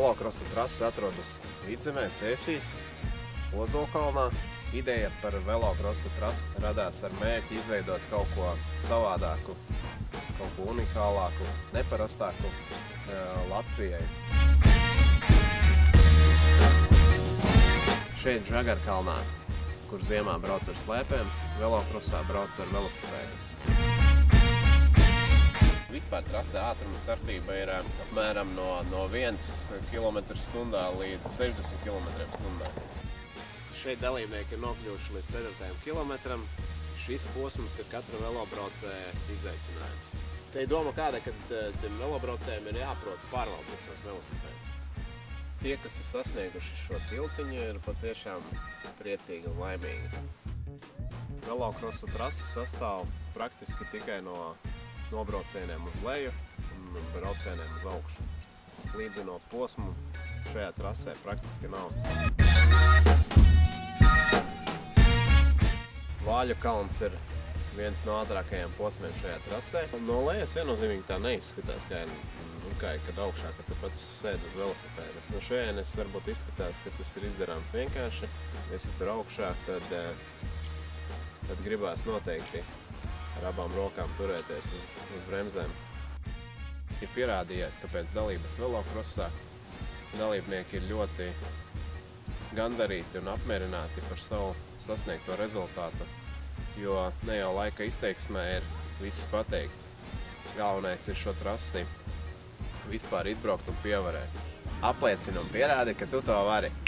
Velokrosa trase atrodas Vidzemē, Cēsīs, Ozolkalnā. Ideja par velokrosa trasi radās ar mērķi izveidot kaut ko savādāku, kaut ko unikālāku, neparastāku Latvijai. Šeit Žagarkalnā, kur ziemā brauc ar slēpēm, velokrosā brauc ar velosipēdu. Vispār trasē ātruma starpība ir apmēram no 1 km/h līdz 60 km/h. Šeit dalībnieki ir nokļuvuši līdz 4. kilometram. Šis posms ir katra velobraucēja izaicinājums. Te ir doma kāda, ka tiem velobraucējiem ir jāprot pārvaldīt savus velosipēdus. Tie, kas ir sasnieguši šo tiltiņu, ir patiešām priecīgi un laimīgi. Velokrosa trase sastāv praktiski tikai no nobraucieniem uz leju un braucieniem uz augšu. Līdzeno posmu šajā trasē praktiski nav. Vāļu kalns ir viens no ātrākajiem posmiem šajā trasē. No lejas viennozīmīgi tā neizskatās, kad augšā, kad tu pats sēdi uz velosipēda. No šajienes varbūt izskatās, ka tas ir izdarāms vienkārši. Ja esi tur augšā, tad gribās noteikti ar abām rokām turēties uz bremzēm. Ir pierādījies, ka pēc dalības velokrosā dalībnieki ir ļoti gandarīti un apmierināti par savu sasniegto rezultātu, jo ne jau laika izteiksmē ir viss pateikts. Galvenais ir šo trasi vispār izbraukt un pievarēt. Apliecini un pierādi, ka tu to vari.